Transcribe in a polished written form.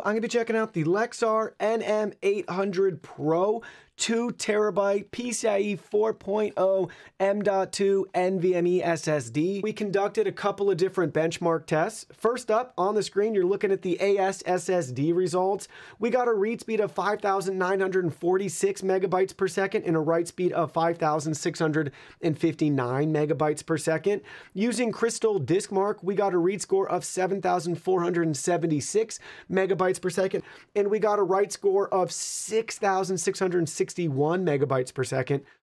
I'm going to be checking out the Lexar NM800 Pro 2TB PCIe 4.0 M.2 NVMe SSD. We conducted a couple of different benchmark tests. First up, on the screen, you're looking at the AS SSD results. We got a read speed of 5,946 megabytes per second and a write speed of 5,659 megabytes per second. Using Crystal Disk Mark, we got a read score of 7,476 megabytes per second, and we got a write score of 6,661 megabytes per second.